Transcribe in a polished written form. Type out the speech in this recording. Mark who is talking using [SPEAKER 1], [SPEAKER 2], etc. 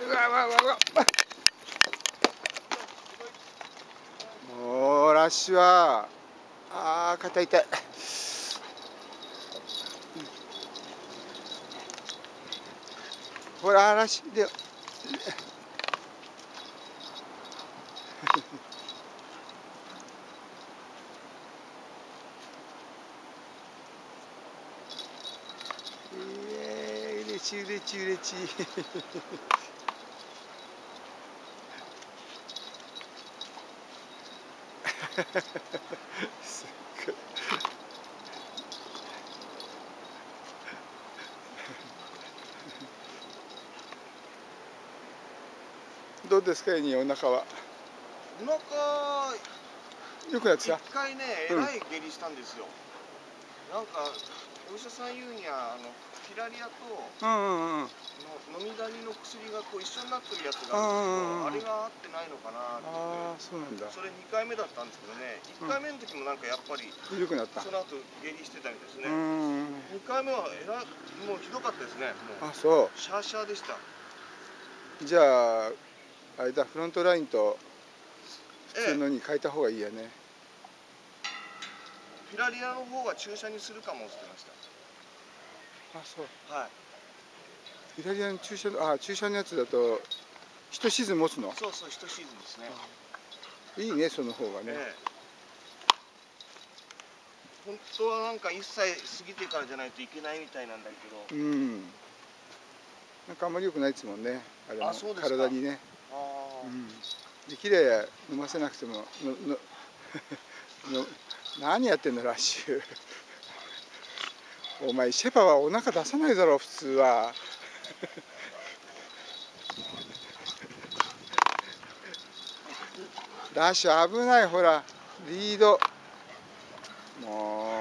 [SPEAKER 1] うわうわうわうわ。もうラッシュは肩痛い。ほらラッシュでうれちいうれちいうれちすっごいどうですか、エニー、お腹は。
[SPEAKER 2] お腹
[SPEAKER 1] よくなってきた。
[SPEAKER 2] 一回ね、えらい下痢したんですよ。なんかお医者さん言うにはフィラリアと飲みダニの薬がこう一緒になってるやつがあるんですけど、あれが合ってないのかなって言って。
[SPEAKER 1] そうなんだ。
[SPEAKER 2] それ2回目だったんですけどね、1回目の時もなんかやっぱり
[SPEAKER 1] 緩くなった。
[SPEAKER 2] その後下痢してたみたいですね。2回目はもうひどかったですね。もう
[SPEAKER 1] そう。
[SPEAKER 2] シャーシャーでした。
[SPEAKER 1] じゃああれだ、フロントラインと普通のに変えた方がいいよね。
[SPEAKER 2] フィラリアの方が注射にするかもって言ってました。
[SPEAKER 1] そう。
[SPEAKER 2] はい。
[SPEAKER 1] フィラリアの注射のやつだと1シーズン持つの？
[SPEAKER 2] そうそう、1シーズンですね。
[SPEAKER 1] いいね、その方がね。
[SPEAKER 2] 本当はなんか1歳過ぎてからじゃないといけないみたいなんだけど。
[SPEAKER 1] なんかあんまり良くないですもんね。あれも体にね。できれば飲ませなくても何やってんのラッシュ。お前シェパはお腹出さないだろ普通は。ラッシュ危ない、ほらリードもう。